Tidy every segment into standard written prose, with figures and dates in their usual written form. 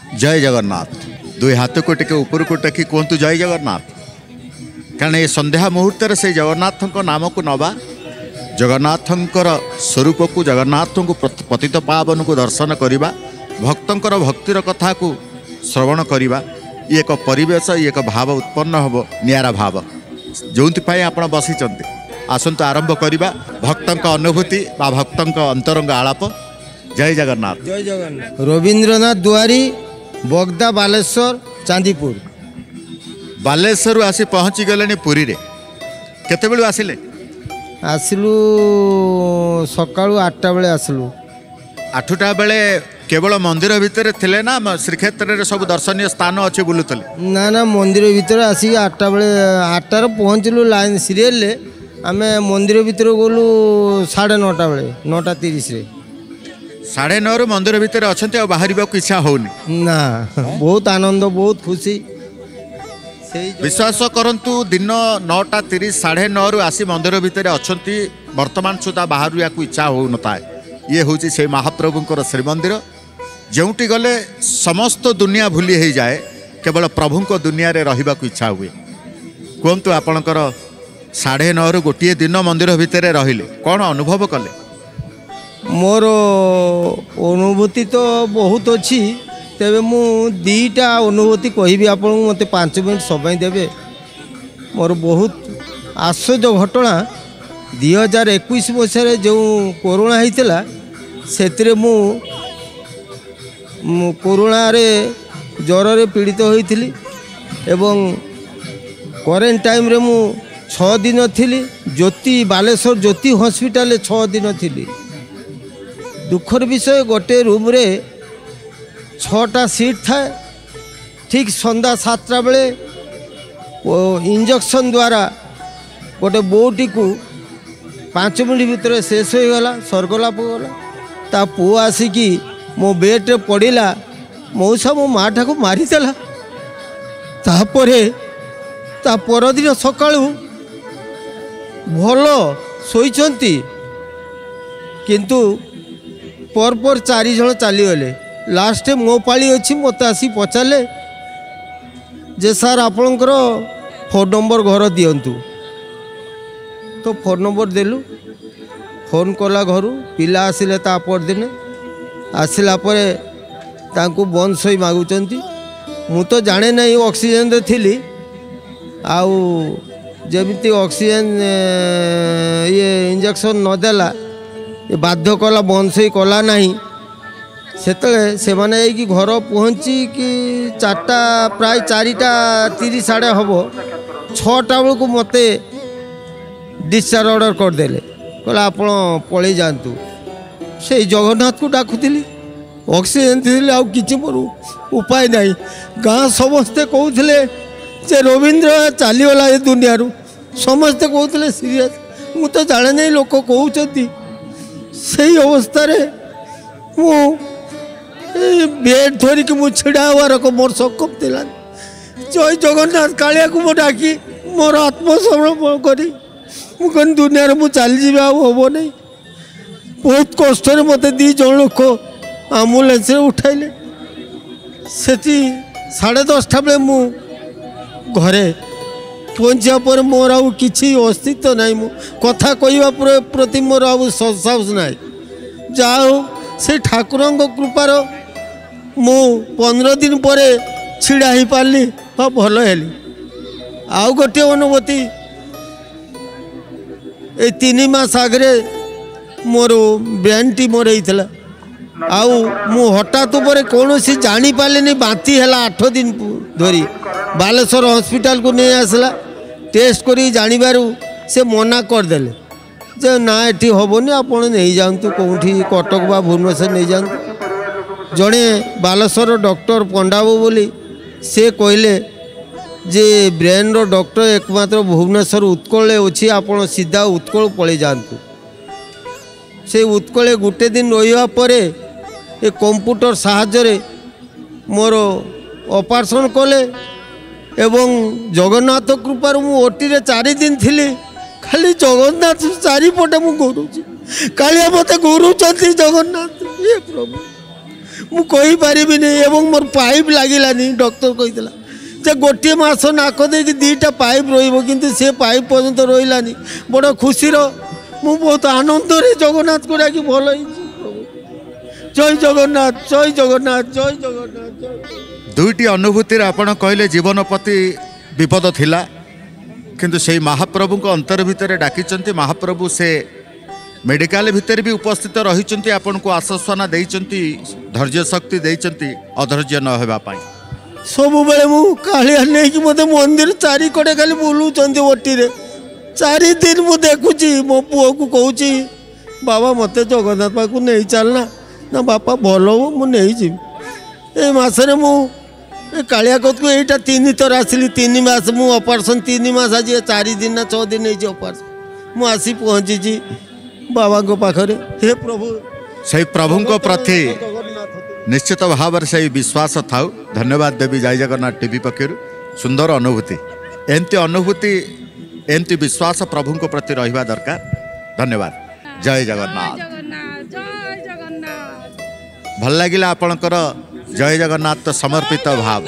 जय जगन्नाथ दुई हाथ को टे ऊपर को टेकी कहतु जय जगन्नाथ कारण ये संध्या मुहूर्त से जगन्नाथ नाम को नवा जगन्नाथ स्वरूप को जगन्नाथ को पतित पावन को दर्शन करवा भक्तर भक्तिर कथा को श्रवण करवा ये एक परिवेश ये एक भाव उत्पन्न हम निरा भाव जो आप बसी आसतु आरंभ करवा भक्त अनुभूति भक्त अंतरंग आलाप जय जगन्नाथ। जय जगन्नाथ। रवींद्रनाथ दुआरी बगदा बालेश्वर चांदीपुर बालेश्वर आसी पहुँची गले पुरी रे केते बेलू आसिले आसलु सका 8टा बेले आसलु 8टा बेले केवल मंदिर भितर थिले ना श्रीक्षेत्र रे सब दर्शनीय स्थान अच्छे बुलुतले ना ना मंदिर भितर आसी 8टा बेले 8टार पहुँचलु लाइन सीरियल ले आमे मंदिर भितर गलु 9:30 बेले 9:30 रे 9:30 मंदिर भितर अच्छा बाहर इच्छा होनी ना बहुत आनंद बहुत खुशी विश्वास करंतु दिन 9:30 9:30 आसी मंदिर भितर अच्छा वर्तमान सुधा बाहर या इच्छा हो नता ये हूँ से महाप्रभुंर श्रीमंदिर जोटी गले समस्त दुनिया भूली हो जाए केवल प्रभु दुनिया रे रहिबा को इच्छा हुए कहतु आपणकर 9:30 गोटे दिन मंदिर भितर रहिले कौन अनुभव कले मोर अनुभूति तो बहुत अच्छी तेरे मु 2टा अनुभूति कहबी आपन मते 5 मिनट समय देवे मोर बहुत आश्चर्य घटना 2021 मसीह जो कोरोना होता से मु कोरोना रे ज्वर रे पीड़ित होइथिली एवं क्वारंटाइन रे मु 6 दिन थी ज्योति बालेश्वर ज्योति हॉस्पिटल 6 दिन थी दुखर विषय गोटे रूम रे 6टा सीट था ठीक संध्या 7टा बेले इंजेक्शन द्वारा गोटे बोटी को 5 मिनट भितर शेष हो गला स्वर्गलाप गला ता पुओ आसिकी मो बेड रे पड़ा मौसा मो माँ को मारिदेला तापरे ता परदिन सकाळू भल शोइचंती किंतु पर 4 जन चलीगले लास्ट मो पाली अच्छी मत आसी पचारे जे सार आपणकर फोन नंबर घर दिंतु तो फोन नंबर देलु फोन कला घर पिला आसिले ता परदिन आसिला परे तांकु बंद सही मागुचंती मु तो जाने नहीं ऑक्सीजन रे थिली आउ जमिति ऑक्सीजन ये इंजेक्शन नदेला ये बाध्य कला बंद सही कला नहीं से माने कि घर पहुँची कि 4टा प्राय 4:30 आड़े हम 6टा बेलू मते डिस्चार्ज ऑर्डर करदेले कहला आप पलि जातु से जगन्नाथ को डाकुली ऑक्सीजन थी आउ कि मोर उपाय नहीं गाँ समस्ते कहते जे रवींद्र चलीगला ए दुनिया समस्ते कहते सीरियस मु तो जाने नहीं लोक कहते से अवस्था मु बेड धरिकी मु छिड़ा हवार मोर सकम थिला जय जगन्नाथ कालिया को मो डाकी मोर आत्मसमर्पण करी मु कन दुनिया रे मु चली जीवा हम नहीं बहुत कष्ट मत 2 जन लोक आम्बुलांस उठाइले से 10:30 बेले मु घरे पहुँचा पर मोर आउ किसी अस्तित्व नहीं मु कथा कहवा प्रति मोर आउ साहस ना जाओ से ठाकुर कृपार मु 15 दिन पर छिड़ा ही पारली भल हेली आउ गोटे अनुभूति ए 3 मास आगे मोर ब्रेन ट्यूमर होता आउ मु हठात पर कौन सी जानी पारे बांती है 8 दिन धरी बालेश्वर हॉस्पिटल को नहीं आसला टेस्ट करी जानिबारु से मना करदेले जे ना एटी हेनी आप नहीं जातु कौटी कटक बा भुवनेश्वर नहीं जातु जड़े बालेश्वर डॉक्टर पंडाबू बोली से कहले जे ब्रेन रो डॉक्टर एकमात्र भुवनेश्वर उत्कल अच्छी आप सीधा उत्कल पलि जातु से उत्कल गोटे दिन रहा पर ए कंप्यूटर साहाय्य मोर ऑपरेशन कले एवं जगन्नाथ कृपार मु ओटी रे 4 दिन थी खाली जगन्नाथ चारिपटे मु घूरुची कालिया मत घूरुचंती जगन्नाथ ये प्रभु ମୁଁ କହିପାରିବିନି। ଏବଂ ମୋର ପାଇପ୍ ଲାଗିଲାନି। ଡକ୍ଟର କହିଥିଲା ଯେ ଗୋଟିଏ ମାସ ନାକ ଦେଇକି 2ଟା ପାଇପ୍ ରହିବ, କିନ୍ତୁ ସେ ପାଇପ୍ ପର୍ଯ୍ୟନ୍ତ ରହିଲାନି। ବଡ଼ ଖୁସିର ମୁଁ ବହୁତ ଆନନ୍ଦରେ ଜଗନ୍ନାଥକୁ ଡାକି ଭଲ ହେଇଛି। ଜୟ ଜଗନ୍ନାଥ, ଜୟ ଜଗନ୍ନାଥ, ଜୟ ଜଗନ୍ନାଥ, ଜୟ। ଦୁଇଟି ଅନୁଭୂତିରେ ଆପଣ କହିଲେ ଜୀବନ ପ୍ରତି ବିପଦ ଥିଲା, କିନ୍ତୁ ସେଇ ମହାପ୍ରଭୁଙ୍କ ଅନ୍ତର ଭିତରେ ଡାକିଛନ୍ତି। ମହାପ୍ରଭୁ ସେ ମେଡ଼ିକାଲ ଭିତରେ ବି ଉପସ୍ଥିତ ରହିଛନ୍ତି, ଆପଣଙ୍କୁ ଆଶ୍ୱାସନା ଦେଇଛନ୍ତି, ଧୈର୍ଯ୍ୟ ଶକ୍ତି ଦେଇଛନ୍ତି ଅଧୈର୍ଯ୍ୟ ନ ହେବା ପାଇଁ। ସବୁବେଳେ ମୁଁ କାଳିଆ ନେଇକି ମୋତେ ମନ୍ଦିର ଚାରିକଡ଼େ ଖାଲି ବୁଲୁଛନ୍ତି ଓଟିରେ। 4 ଦିନ ମୁଁ ଦେଖୁଛି। ମୋ ପୁଅକୁ କହୁଛି ବାବା ମୋତେ ଜଗନ୍ନାଥ ପାଖକୁ ନେଇ ଚାଲନା। ନା ବାପା ଭଲ ହବ, ମୁଁ ନେଇଯିବି। ଏଇ ମାସରେ ମୁଁ ଏ କାଳିଆ କତକୁ ଏଇଟା 3 ଥର ଆସିଲି। 3 ମାସ ମୁଁ ଅପରେସନ୍, 3 ମାସ ଆଜି 4 ଦିନ ନା 6 ଦିନ ହେଇଛି ଅପରେସନ୍। ମୁଁ ଆସି ପହଞ୍ଚିଛି ବାବାଙ୍କ ପାଖରେ। ହେ ପ୍ରଭୁ, ସେଇ ପ୍ରଭୁଙ୍କ ପ୍ରତି ନିଶ୍ଚିତ ଭାବରେ ସେଇ ବିଶ୍ୱାସ ଥାଉ। ଧନ୍ୟବାଦ ଦେବି ଜୟ ଜଗନ୍ନାଥ ଟିଭି ପକ୍ଷରୁ। ସୁନ୍ଦର ଅନୁଭୂତି, ଏମିତି ଅନୁଭୂତି, ଏମିତି ବିଶ୍ୱାସ ପ୍ରଭୁଙ୍କ ପ୍ରତି ରହିବା ଦରକାର। ଧନ୍ୟବାଦ, ଜୟ ଜଗନ୍ନାଥ। ଭଲ ଲାଗିଲା ଆପଣଙ୍କର ଜୟ ଜଗନ୍ନାଥ ସମର୍ପିତ ଭାବ।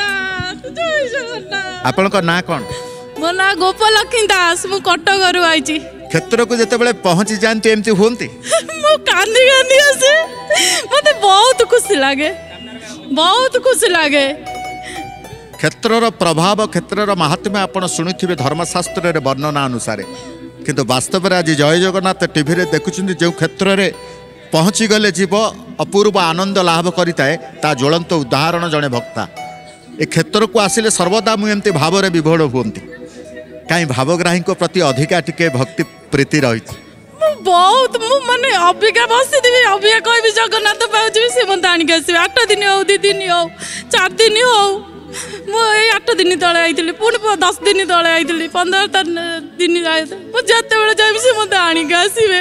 ଆପଣଙ୍କ ନାଁ କ'ଣ? ମୋ ନାଁ ଗୋପଲକ୍ଷ୍ମୀ ଦାସ। ମୁଁ କଟକରୁ ଆଇଛି। କ୍ଷେତ୍ରକୁ ଯେତେବେଳେ ପହଞ୍ଚି ଯାଆନ୍ତି ଏମିତି ହୁଅନ୍ତି? ମୁଁ କାନ୍ଦି କାନ୍ଦି ଆସେ। ମୋତେ ବହୁତ ଖୁସି ଲାଗେ, ବହୁତ ଖୁସି ଲାଗେ। କ୍ଷେତ୍ରର ପ୍ରଭାବ, କ୍ଷେତ୍ରର ମାହାତ୍ମ୍ୟ ଆପଣ ଶୁଣିଥିବେ ଧର୍ମଶାସ୍ତ୍ରରେ ବର୍ଣ୍ଣନା ଅନୁସାରେ, କିନ୍ତୁ ବାସ୍ତବରେ ଆଜି ଜୟ ଜଗନ୍ନାଥ ଟିଭିରେ ଦେଖୁଛନ୍ତି ଯେଉଁ କ୍ଷେତ୍ରରେ ପହଞ୍ଚିଗଲେ ଜୀବ ଅପୂର୍ବ ଆନନ୍ଦ ଲାଭ କରିଥାଏ, ତା ଜ୍ୱଳନ୍ତ ଉଦାହରଣ ଜଣେ ଭକ୍ତା। ଏ କ୍ଷେତ୍ରକୁ ଆସିଲେ ସର୍ବଦା ମୁଁ ଏମିତି ଭାବରେ ବିଭୋଳ ହୁଅନ୍ତି। କାହିଁ ଭାବଗ୍ରାହୀଙ୍କ ପ୍ରତି ଅଧିକା ଟିକେ ଭକ୍ତି ପ୍ରୀତି ରହିଛି। ବହୁତ ମୁଁ ମାନେ ଅବିକା ବସିଥିବି, ଅବିକା କହିବି ଜଗନ୍ନାଥ ପାଖକୁ ଯିବି, ସେ ମୋତେ ଆଣିକି ଆସିବେ। 8 ଦିନ ହଉ, 2 ଦିନ ହଉ, 4 ଦିନ ହଉ। ମୁଁ ଏଇ 8 ଦିନ ତଳେ ଆଇଥିଲି, ପୁଣି 10 ଦିନ ତଳେ ଆଇଥିଲି, 15 ଦିନ ଯାଇଥିଲି। ମୁଁ ଯେତେବେଳେ ଯାଇବି ସେ ମୋତେ ଆଣିକି ଆସିବେ।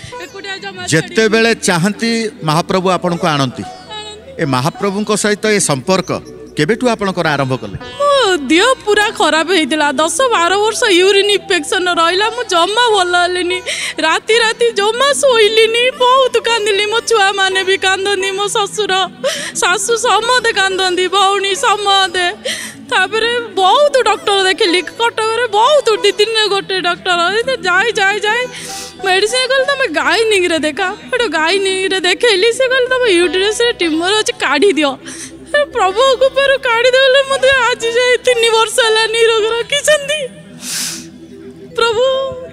ଯେତେବେଳେ ଚାହାନ୍ତି ମହାପ୍ରଭୁ ଆପଣଙ୍କୁ ଆଣନ୍ତି। ଏ ମହାପ୍ରଭୁଙ୍କ ସହିତ ଏ ସମ୍ପର୍କ କେବେଠୁ ଆପଣଙ୍କର ଆରମ୍ଭ କଲେ? ମୋ ଦେହ ପୁରା ଖରାପ ହେଇଥିଲା। 10-12 ବର୍ଷ ୟୁରିନ୍ ଇନଫେକ୍ସନ ରହିଲା। ମୁଁ ଜମା ଭଲ ହେଲିନି। ରାତି ରାତି ଜମା ଶୋଇଲିନି। ବହୁତ କାନ୍ଦିଲି। ମୋ ଛୁଆମାନେ ବି କାନ୍ଦନ୍ତି, ମୋ ଶ୍ୱଶୁର ଶାଶୁ ସମସ୍ତେ କାନ୍ଦନ୍ତି, ଭଉଣୀ ସମସ୍ତେ। ତାପରେ ବହୁତ ଡକ୍ଟର ଦେଖିଲି କଟକରେ, ବହୁତ 2-3 ଗୋଟେ ଡକ୍ଟର ଯାଇ ମେଡ଼ିସିନ କହିଲେ ତମେ ଗାଇନିଙ୍ଗରେ ଦେଖା। ସେଠୁ ଗାଇନିଙ୍ଗରେ ଦେଖେଇଲି। ସେ କହିଲେ ତମ ୟୁଟ୍ରସରେ ଟ୍ୟୁମର ଅଛି, କାଢ଼ି ଦିଅ। ପ୍ରଭୁ କୃପାରୁ କାଢ଼ିଦେଲେ। ମୋତେ ଆଜି ଯାଏ 3 ବର୍ଷ ହେଲା ନିରୋଗ ରଖିଛନ୍ତି ପ୍ରଭୁ।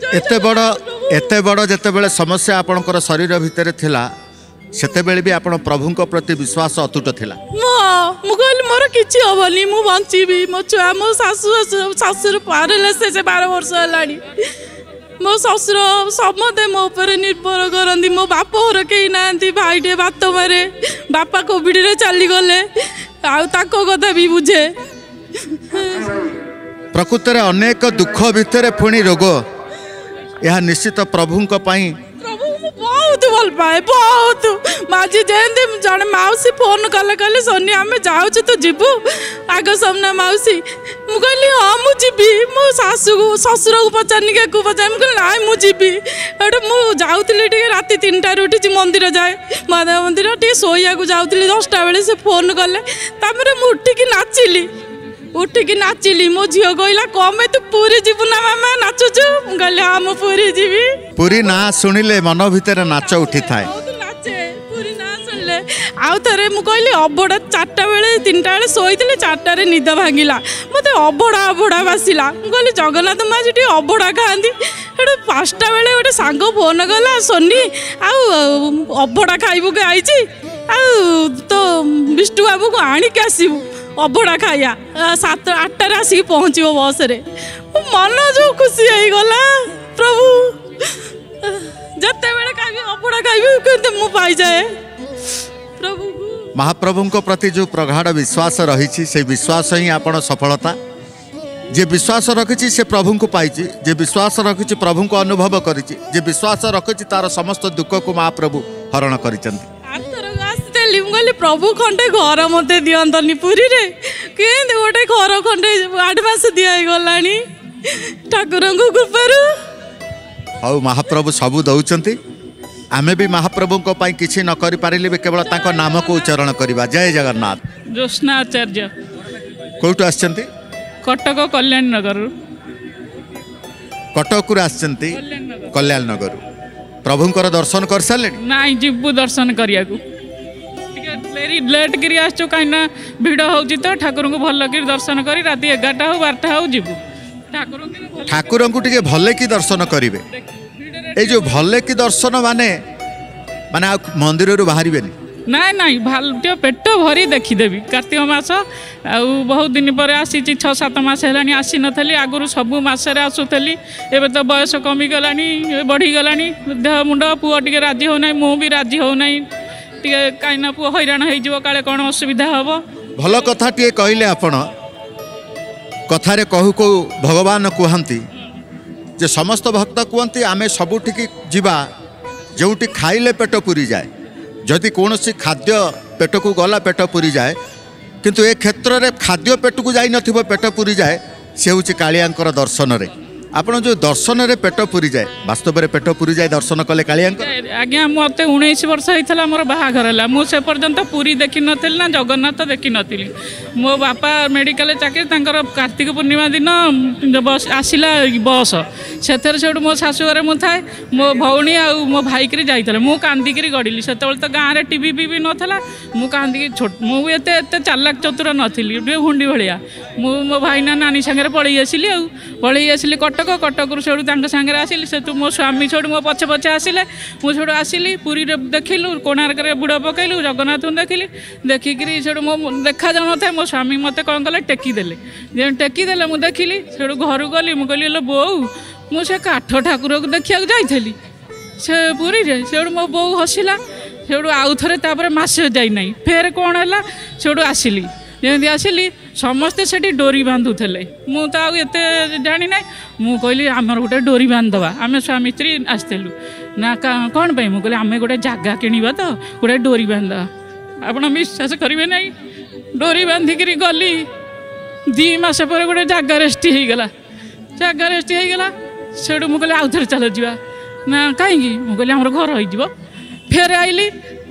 ଏତେ ବଡ଼ ଯେତେବେଳେ ସମସ୍ୟା ଆପଣଙ୍କର ଶରୀର ଭିତରେ ଥିଲା, ସେତେବେଳେ ବି ଆପଣ ପ୍ରଭୁଙ୍କ ପ୍ରତି ବିଶ୍ୱାସ ଅତୁଟ ଥିଲା। ମୁଁ କହିଲି ମୋର କିଛି ହବନି, ମୁଁ ବଞ୍ଚିବି। ମୋ ଛୁଆ, ମୋ ଶାଶୁର ପାରାଲିସିସ୍ 12 ବର୍ଷ ହେଲାଣି। ମୋ ଶ୍ୱଶୁର ସମସ୍ତେ ମୋ ଉପରେ ନିର୍ଭର କରନ୍ତି। ମୋ ବାପ ଘର କେହି ନାହାନ୍ତି। ଭାଇଟିଏ ବାତ ମାରେ, ବାପା କୋଭିଡରେ ଚାଲିଗଲେ, ଆଉ ତାଙ୍କ କଥା ବି ବୁଝେ। ପ୍ରକୃତରେ ଅନେକ ଦୁଃଖ ଭିତରେ ପୁଣି ରୋଗ, ଏହା ନିଶ୍ଚିତ ପ୍ରଭୁଙ୍କ ପାଇଁ। ପ୍ରଭୁ ମୁଁ ବହୁତ ଭଲ ପାଏ, ବହୁତ। ଆଜି ଯେମିତି ଜଣେ ମାଉସୀ ଫୋନ କଲେ, କହିଲେ ସୋନି ଆମେ ଯାଉଛୁ, ତୁ ଯିବୁ? ଆଗ ସାମ୍ନା ମାଉସୀ। ମୁଁ କହିଲି ହଁ ମୁଁ ଯିବି। ମୋ ଶାଶୁକୁ ଶ୍ୱଶୁରକୁ ପଚାରିନି, କେକୁ ପଚାରିନି। ମୁଁ କହିଲି ନାଇଁ ମୁଁ ଯିବି। ଏଠୁ ମୁଁ ଯାଉଥିଲି ଟିକେ ରାତି 3ଟାରୁ ଉଠିଛି ମନ୍ଦିର ଯାଏ, ମହାଦେବ ମନ୍ଦିର ଟିକେ ଶୋଇବାକୁ ଯାଉଥିଲି। 10ଟା ବେଳେ ସେ ଫୋନ୍ କଲେ। ତାପରେ ମୁଁ ଉଠିକି ନାଚିଲି। ମୋ ଝିଅ କହିଲା କମେ ତୁ ପୁରୀ ଯିବୁ ନା ମାମା, ନାଚୁଛୁ? ମୁଁ କହିଲି ହଁ ମୁଁ ପୁରୀ ଯିବି। ପୁରୀ ନାଁ ଶୁଣିଲେ ମନ ଭିତରେ ନାଚ ଉଠିଥାଏ। ପୁରୀ ନାଁ ଶୁଣିଲେ। ଆଉ ଥରେ ମୁଁ କହିଲି ଅବଢ଼ା 4ଟା ବେଳେ, 3ଟା ବେଳେ ଶୋଇଥିଲି, 4ଟାରେ ନିଦ ଭାଙ୍ଗିଲା। ମୋତେ ଅବଢ଼ା ବାସିଲା। ମୁଁ କହିଲି ଜଗନ୍ନାଥ ମା ଆଜି ଟିକେ ଅବଢ଼ା ଖାଆନ୍ତି। ସେଠୁ 5ଟା ବେଳେ ଗୋଟେ ସାଙ୍ଗ ଫୋନ୍ କଲା, ସୋନି ଆଉ ଅବଢ଼ା ଖାଇବାକୁ ଆଇଛି, ଆଉ ତ ବିଷ୍ଣୁ ବାବୁକୁ ଆଣିକି ଆସିବୁ ଅବଢ଼ା ଖାଇବା। 7-8ଟାରେ ଆସିକି ପହଞ୍ଚିବ ବସ୍ରେ। ମନ ଯେଉଁ ଖୁସି ହେଇଗଲା। ପ୍ରଭୁ ଯେତେବେଳେ ଖାଇବି ଅବଢ଼ା ଖାଇବି, କିନ୍ତୁ ମୁଁ ପାଇଯାଏ ପ୍ରଭୁ। ମହାପ୍ରଭୁଙ୍କ ପ୍ରତି ଯେଉଁ ପ୍ରଗାଢ଼ ବିଶ୍ୱାସ ରହିଛି, ସେ ବିଶ୍ୱାସ ହିଁ ଆପଣ ସଫଳତା। ଯେ ବିଶ୍ୱାସ ରଖିଛି ସେ ପ୍ରଭୁଙ୍କୁ ପାଇଛି। ଯେ ବିଶ୍ୱାସ ରଖିଛି ପ୍ରଭୁଙ୍କୁ ଅନୁଭବ କରିଛି। ଯେ ବିଶ୍ୱାସ ରଖିଛି ତାର ସମସ୍ତ ଦୁଃଖକୁ ମହାପ୍ରଭୁ ହରଣ କରିଛନ୍ତି। ଆସିଥିଲି, ମୁଁ କହିଲି ପ୍ରଭୁ ଖଣ୍ଡେ ଘର ମୋତେ ଦିଅନ୍ତନି ପୁରୀରେ। କେମିତି ଗୋଟେ ଘର ଖଣ୍ଡେ ଆଡ଼ଭାନ୍ସ ଦିଆ ହେଇଗଲାଣି ଠାକୁରଙ୍କ କୃପାରୁ। ହଉ, ମହାପ୍ରଭୁ ସବୁ ଦଉଛନ୍ତି। आमे भी महाप्रभु को पाई किछि न करि पारिले भी केवल तांको नाम को उच्चारण करिबा। जय जगन्नाथ। ज्योत्स्ना आचार्य कोठु आछंती? कटक कल्याण नगर। कटक रु आछंती कल्याण नगर। प्रभुंकर दर्शन कर साले? नाई जिबु दर्शन करिया को लेरी लेट करी आछो काइना भिड़ होउची तो ठाकुर को भल कर दर्शन करी राती 11टा हो 12टा हो जिबु ठाकुर को टिके भले की दर्शन करिवे। ए जो भले की दर्शन माने माने मंदिर रु बाहरी बेनी? नाई नाई भाल पेट भरी देखीदेवी। कार्तिक मास आउ बहुत दिन पर आसी 6-7 मास है आसी नथली। आगुरी सबू मसरे आसुली। एबे तो बयस कमी गलानी बढ़ी गलानी देह मुंड पुओ टिके राजी होना मु भी राजी होना टिके कहीं पुओ हैरान हो काले कौन असुविधा हम। भल कथा टे कहले आपण कथारे कहू कहू भगवान कहती जे समस्त भक्त कहते आमे सबुठिकी जीवा जोटी खाइले पेट पूरी जाए। जदि कौन सी खाद्य पेट को गला पेट पूरी जाए किंतु ए क्षेत्र में खाद्य पेट को जाई नथिबो पेट पूरी जाए से हूँ कालियांकर दर्शन रे। आपण जो दर्शन रे पेट पूरी जाए वास्तव में पेट पूरी जाए दर्शन कले कालियांकर? आज्ञा मत 19 वर्ष होता मोर बाहाघर है मुझे पर्यंत पूरी देखी नी ना जगन्नाथ देखी नी। मो बापा मेडिकल चाकरी कार्तिक पूर्णिमा दिन बस आसला बस से मो शाशुघर मु थाए मो भौणी आ मो भाई करी जाइए मु कांदिक गढ़ी से तो गाँव में टीवी भी नाला मु कांदिक छोट मुझे चालाक चतुर नी हुंडी भाया मो भाई नानी सागर पलि आसली पलि आसली कटक रू सागर आसली से मो स्वामी छोड़ मो पछे पछे आसिले मुझे आसली पुरी देखिलु कोणार्क बुड़ पकईलु जगन्नाथ देखिली देखिकी से मो देखा जाऊ ना मो स्वामी मत कौन कले टेकीदे टेकीदे मुझे देखिली से घर गली मुझे बो मुझे काठ ठाकुर को देखा जाइली से पुरी से मो बो हसिला से आउ थे मसे जाना फेर कौन है से आसली जमी आसली समस्ते से डोरी बांधुले मुझे जानी ना मु कहली आमर गोटे डोरी बांधवा आम स्वामी स्त्री आसलु ना कौन पाई मुझे आम गोटे जगह किणवा तो गोटे डोरी बांधवा आप विश्वास करेंगे ना डोरी बांधिक गली 2 मास पर गोटे जगह रेस्ट होगला जगह रेस्ट होगला से मुझे आउ थे चल जा ना कहीं मुझे आम घर हो फेर आईली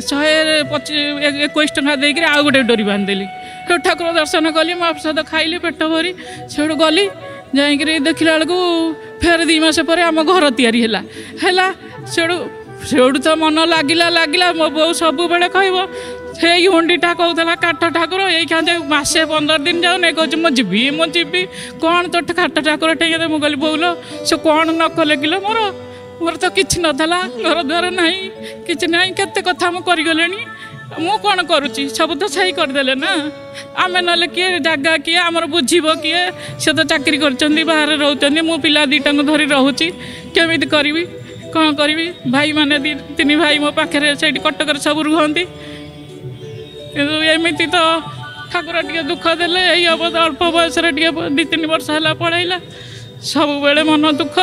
121 टଙ୍କା देकर आउ गोटे डोरी बांधिदेली ठाकुर दर्शन कली महाप्रसाद खाइली पेट भरी से गली जाकि देखला बेलू फेर 2 मास पर आम घर तैयारी है से तो मन लगिला मो बो सब बेले कह से हुंडीटा कहला काठ ठाकुर ये मासे 15 दिन जाऊ नहीं कहूँ मुझी कौन तो काठ ठाकुर टेक मुझे बोल से कौन न कले किलो मोर तो किसी नाला घर द्वार ना कि ना केते कथा मुझे मु कौन करुच्ची सब तो सही करदे ना आम ना किए जगह किए आमर बुझब किए से तो चाकरी कर बाहर रोचे मु पिला 2टा धरी रोची केमी करी कौन करी भाई मैंने 3 भाई मो पाखे से कटक सब रुहती एमती तो ठाकुर टे दुख देले हम तो अल्प बयस 2-3 वर्ष है पढ़ेला सब बेले मन दुख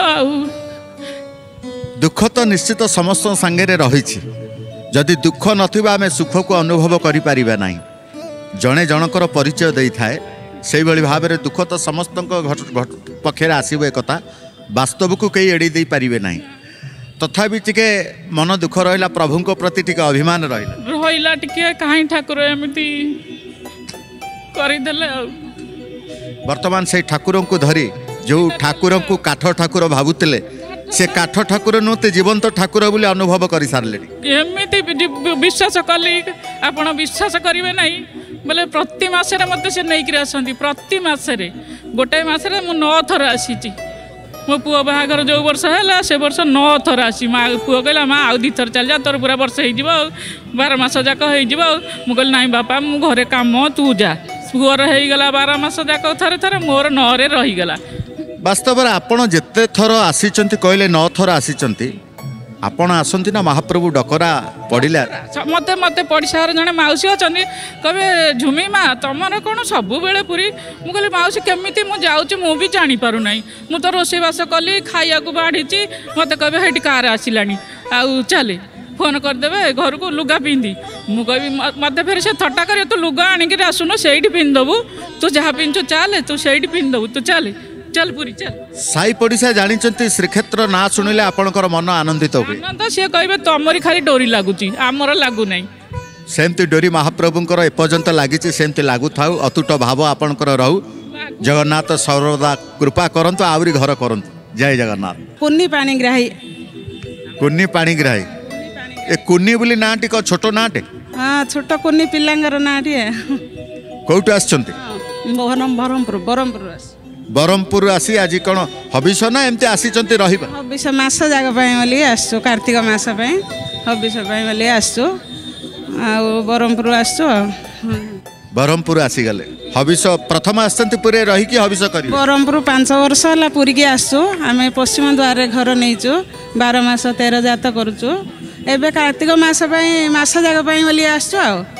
दुख तो निश्चित समस्त सांगे रही जदि दुख नथिबा आमे सुख को अनुभव करि परिबा नाही जणे जनकर परिचय देई थाए सेहि भली भाव में दुख तो समस्त पक्षे आसब एक वास्तव को कई एड़ी दे पारिबे नाही तथापि टिके मन दुख रहिला प्रभु को प्रति टिके अभिमान रहिला टिके काहे ठाकुर एमिति करि देले वर्तमान से ठाकुर को धरी जो ठाकुर को काठ ठाकुर भावुतिले से काठ ठाकुर नुते जीवंत ठाकुर बोले अनुभव कर सारे एमती विश्वास कली आपण विश्वास करेंगे ना बोले प्रति मसरे मत से नहीं आसती प्रति मसरे गोटे मसरे मु 9 थर आसी मो पुओ बाहागर जो वर्ष है से वर्ष 9 थर आसी माँ पुओ कहला माँ आउ 2 थर चल जा तोर पूरा वर्ष हो 12 मास जाक हो कहली ना बापा मु घरे काम तू जा पुअर होगला 12 मास जाक थे थे मोर 9 रे रहीगला वास्तव में आपण जिते थर आसी कहले 9 थर आसी आपण आसती ना महाप्रभु डकरा पड़ा मत मत पड़शार जड़े मौसी अच्छा कहे झुमी माँ तुम कौन सब बेले पूरी मुझे मौसी केमी मुझे मुझे जापर ना मु तो रोषेबास कली खाया बाढ़ी मत कहे हेटी कार आसला आउ चले फोन करदे घर को लुगा पिंधि मुझे मत फिर से थट्टा कर तू लुगा आणिक आसुन से पिंधबू तू जहाँ पिंधु चाले तू से पिंधबू तू चले चल पुरी चल साई पड़िशा जानी श्रीक्षेत्र ना शुणिले आपणकर मन आनंदित हुए तो सी कहे तुमरी खाली डोरी लगुच आमर लगु ना सेमती डोरी महाप्रभुंकर एपर्यंत लगी सेमती लगु था अतुट भाव आपणकर रहू जगन्नाथ सर्वदा कृपा करंतु आवरी घर करंतु जय जगन्नाथ। कुन्नी पाणीग्राही कुन्नी पाणीग्राही ए कुन्नी बोली नाटी को छोटो नाटे हाँ छोट कुन्नी पिलांगर नाटी कोउटु आछंती बरमपुर बरमपुर आसी आज कौन हबिष ना एमती आसीचंती रहिबा हबिष मास जाग बोली आसु कार्तिक मास हबिष बोली आसु बरमपुर आसु बरमपुर आसीगले हबिष प्रथम आसती पुरे रही कि हबिष कर बरमपुर 5 वर्ष है पुरी की आसु आम पश्चिम द्वार घर नहींचु 12 मास 13 जात करुचु एबे कार्तिक मास मास जाग बोली आसु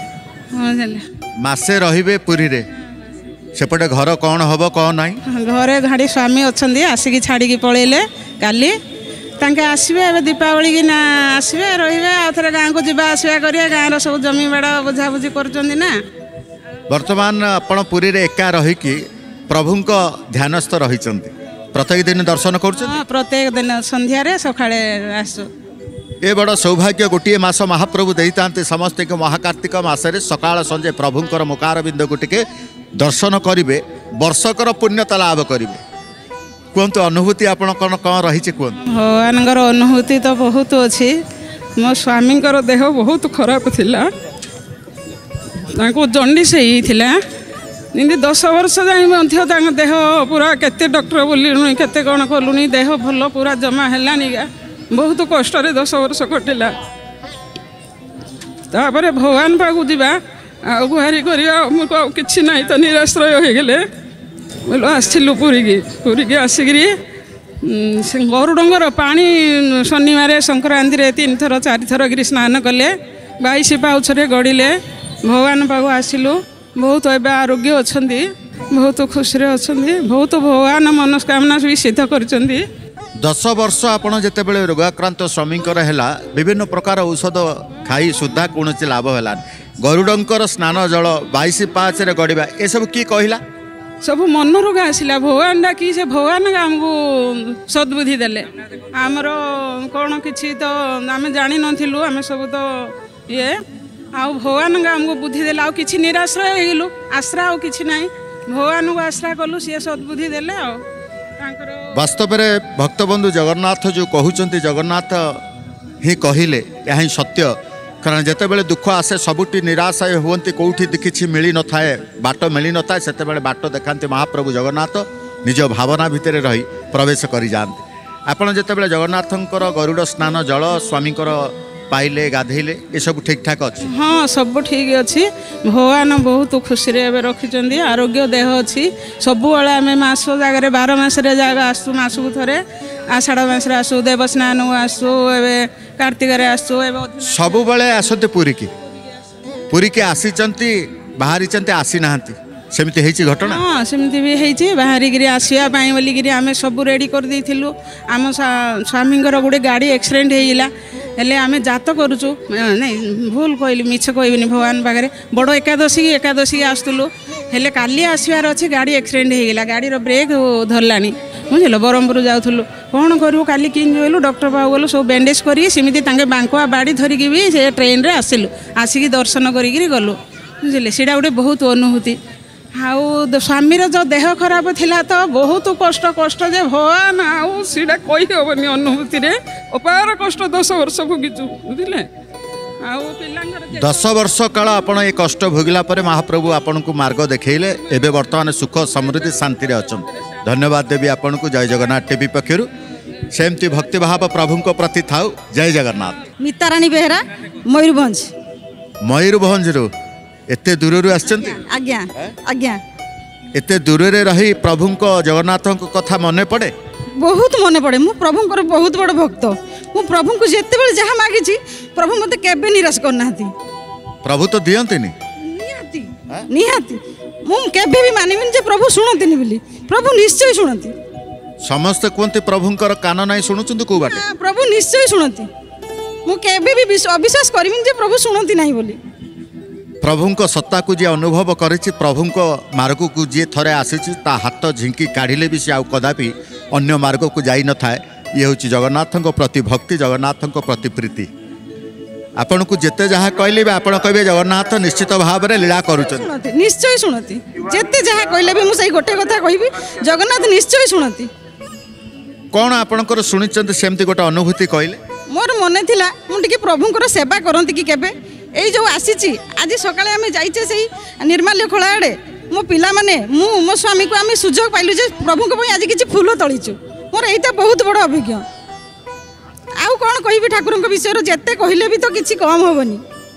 मासे रहिबे पुरी रे सेपटे घर कौन हम कौन ना घरे घाड़ी स्वामी अच्छा आसिक छाड़ी पलैले काली तांके आसबे ए दीपावली की ना आसबे रे आउ गाँव को जावा आसवा करिया गाँव सब जमी बाड़ बुझाबुझी कर वर्तमान आपण पुरी रे एका रही कि प्रभुंक ध्यानस्थ रही प्रत्येक दिन दर्शन कर प्रत्येक दिन संध्यारे सकाळे आसु ए बड़ सौभाग्य गोटे मास महाप्रभु देता समस्त महाकार्तिक मसरे सकाळ संजे प्रभुंकर मुखार बिंद को टिके दर्शन करेंगे वर्षकर पुण्यता लाभ करेंगे कहतु अनुभूति आपण कौन कौन रही कहतु भगवान अनुभूति तो बहुत अच्छी मो स्वामी देह बहुत खराब थिला जंडिस होता 10 वर्ष जाए देह पूरा केते डॉक्टर बोलुनी केते कौन कलुनी देह भल पूरा जमा है बहुत कष्ट 10 वर्ष कटिला तापर भगवान पाक जा गुहारी कर कि ना तो निराश्रय हो गले बोलो आसलु पुरी की आसिक गरुडर पानी शनिवार संक्रांति 3 थर 4 थर गिरी स्नान कले 22 पाउछरे गड़िले भगवान पाक आसिलु बहुत एवं आरोग्य अच्छा बहुत खुशी अच्छा बहुत भगवान मनस्कामना भी सिद्ध कर 10 वर्ष आपड़ जिते रोगाक्रांत स्वामींकर है विभिन्न प्रकार औषध खाई सुधा कौन लाभ है गरुडंकर स्नान जल 22 पाचरे गड़वा ये सब किए कहला सब मन रोग आसला भगवान डाकी से भगवान आमको सद्बुद्धि देले आमर कौन कि तो आम जानी नथिलु आम सब तो ये आउ भगवान आमको बुद्धि देला कि निराश्रय हो गलु आश्रा आउ कि ना भगवान को आश्रा कलु सी सद्बुद्धि देले वास्तव में भक्तबंधु जगन्नाथ जो कहते जगन्नाथ ही कहले यह ही सत्य कारण जिते बड़े दुख आसे सबुटी निराशा हुंती कौटी किसी मिल न थाए बाट मिल न थाए से बाट देखा महाप्रभु जगन्नाथ निज भावना भितर रही प्रवेश कर जाते आपड़ जिते जगन्नाथंकर गरुड़ स्नान जल स्वामींकर पाइले गाधेले ये सब ठीक ठाक अच्छी हाँ सब ठीक अच्छी भगवान बहुत खुशी रखी आरोग्य देह अच्छी सब आम मस जगह 12 मासरे जागा आसु मासक थरे आषाढ़ मासरे आसु देवस्नान आसु ए कार्तिक आसु सब बेले आसते पुरी की आसी बाहरी आसी ना सेमती है घटना हाँ सेमती भी है बाहरी आसवाई बोलिकी आम सब रेडी कर देलु आम स्वामी गोटे गाड़ी एक्सीडेंट होगा हेले आम जात करुचु नहीं भूल कहली मिछ कहबिनी भगवान पाखे बड़ एकादशी आसलु हेले काली आसबार अच्छी गाड़ी एक्सीडेंट होगा गाड़ी ब्रेक धरलानी बुझल बरमपुर जाऊँ कौन करूँ काली किन गलु डॉक्टर पाक गलु सब बैंडेज करमी बांकुआ बाड़ी धरिकी भी से ट्रेन रे आसिलु आसिक दर्शन करी गलु बुझे सीटा गोटे बहुत अनुभूति आउ स्वामीर जो देह खराब थिला तो बहुत कष्ट कष्ट जे भगवान आउ सीटा कही हेबनी अनुभूति रे अपार कष्ट 10 वर्ष भोगिचु बुझिले आउ पिलांगर 10 वर्ष काल आपण ए कष्ट भोगिला परे महाप्रभु आपण को मार्ग देखेले एबे वर्तमान सुख समृद्धि शांति रे अछन धन्यवाद देवी आपण को जय जगन्नाथ टीवी पक्षरु सेमती भक्ति भाव प्रभु को प्रति थाउ जय जगन्नाथ। मितारानी बेहरा मयूरभंज रो एते दूर आछंती आज्ञा आज्ञा एते दूर रे रही प्रभु को जगन्नाथ को कथा मने पड़े बहुत मने पड़े मु प्रभु को बहुत बड़ भक्त मु प्रभु को जेते बेले जहा मागिची प्रभु मते केबे निराश करनाती प्रभु तो दियंतिनी निहाती निहाती मु केबे भी मानिबिन जे प्रभु सुनतिनी बोली प्रभु निश्चय सुनती समस्त कोंती प्रभुंकर कान नाही सुनुचंतु को बाटे प्रभु निश्चय सुनती मु केबे भी अविश्वास करबिन जे प्रभु सुनती नाही बोली प्रभुंको सत्ता को जी अनुभव करिछि प्रभुंको मार्ग को जी थरे आसीछि ता हाथ झिंकी काढ़िले भी से आउ कदापि अन्य मार्ग को जाई न थाए। ये हूँ जगन्नाथों प्रति भक्ति जगन्नाथों प्रति प्रीति। आपण को जिते जहाँ कहले भी आपण कहे जगन्नाथ निश्चित भाव में लीला करुछन निश्चय शुणती जिते जहाँ कहले भी मुझे गोटे कथा कहबी जगन्नाथ निश्चय शुणती। कौन आपणकर शुणी सेमती गोटे अनुभूति कहले? मोर मन थिला मुझे प्रभुंकर सेवा करती कि केबे एई जो आसीची आज सकाळे आमे जाइचे सेई निर्माल्य खोला आड़े मो पिला माने मो स्वामी को आमे सुजोग पाइलु जे प्रभु को आज किछि फूल तळीचु। मोर एइटा बहुत बड़ अभिज्ञ। आउ कोन कहिबी ठाकुर विषय जेते कहले भी तो किछि कम होबनी।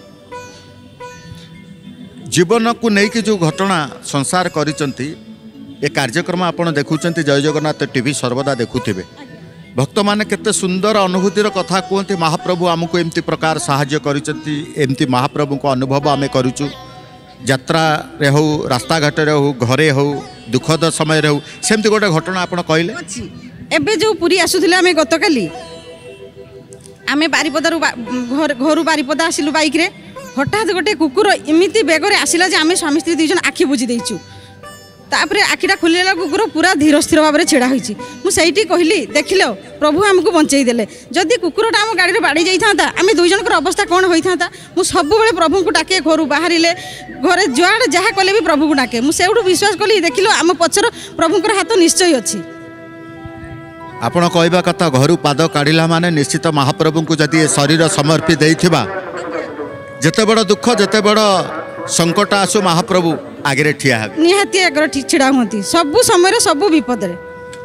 जीवन को लेकिन जो घटना संसार करिसंती ए कार्यक्रम आपण देखुचंती जय जगन्नाथ टीवी सर्वदा देखुथिबे। भक्त माने केते सुंदर अनुभूतिर कथा कहते महाप्रभु आमको एमती प्रकार साहाय्य करिसंती एमती महाप्रभु को अनुभव आमे करूचु। यात्रा रे हो रास्ता घाट रे हो घरे हो दुखद समय रे हो सेमती गोटे घटना आपण कहले। एबे जो पुरी आसुथिले आमे गतकाली आमे बारिपदारू घर बारिपदा आसिलु बाइक रे हठात गोटे कुकुर एमिति बेगरे आसिला जे आमे स्वामी स्त्री दुईजन आखि बुझी देइचु। तापरे आखिटा खुलिला कुकुर पूरा धीर स्थिर भाव में छेड़ा होइछि। मु सेठी कहली देखिलो प्रभु हमको बंचई देले जदि कुकुरटा आम गाड़ी बाड़ी जाइथांता आमे दुई जनकर अवस्था कौन होइथांता। मु सब बेले प्रभु को डाके घर बाहरिले घरे जुआड़ जहाँ कले भी प्रभु को डाके मु सेउठु विश्वास कली देखिलो आम पछर प्रभुंकर हाथ निश्चय अछि। आपण कहबा कथा घर पाद काढ़िला माने निश्चित महाप्रभु को जदि शरीर समर्पित देइथिबा जते बड़ दुख जते बड़ संकट आसु महाप्रभु आगे ठिया है निहाती आगे छिड़ा होती सब समय सब विपद रे।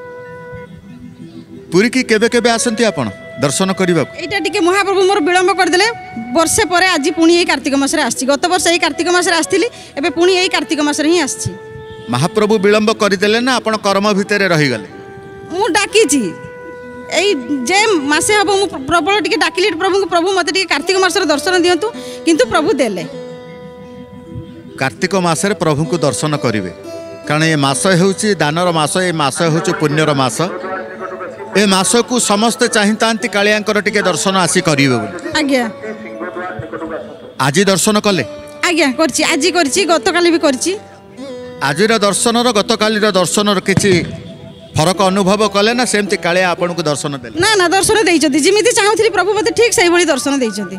पुरी की केबे केबे आसंती आपण दर्शन करबा? एटा टिके महाप्रभु मोर विलंब कर देले वर्षे परे आज पुणी ए कार्तिक मास रे आछि। गत वर्ष ए कार्तिक मास रे आस्थिली एबे पुणी ए कार्तिक मास रे ही आछि। महाप्रभु विलंब कर देले ना आपण कर्म भितरे रही गले? मु डाकी छी एई जे मासे हबो मु प्रबल टिके डाकिली प्रभु को प्रभु मते टिके कार्तिक मास रे दर्शन दियंतु किंतु प्रभु देले। कार्तिक मासरे प्रभु को दर्शन करेंगे कारण ये मास होची दानर मास ये मास होची पुण्यर मास ए मास को समस्त चाहिता कालियांकर टिके दर्शन आसी करिवे बोली। आज्ञा आज दर्शन कले? आज्ञा करछि आज करछि गतकाली भी करछि। आजिर दर्शन गतकाली दर्शन किछि फरक अनुभव कले ना सेमती कालिया आपन को दर्शन देले? ना ना दर्शन देइछथि जिमिति चाहुथि प्रभु मते ठीक सही भली दर्शन देइछथि।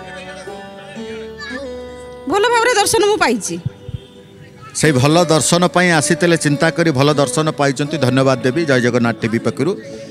भल भाव दर्शन मु पाइछि से भल दर्शन पाई आसीते चिंता करी भल दर्शन पाई। धन्यवाद देवी जय जगन्नाथ टीवी पक्षरु।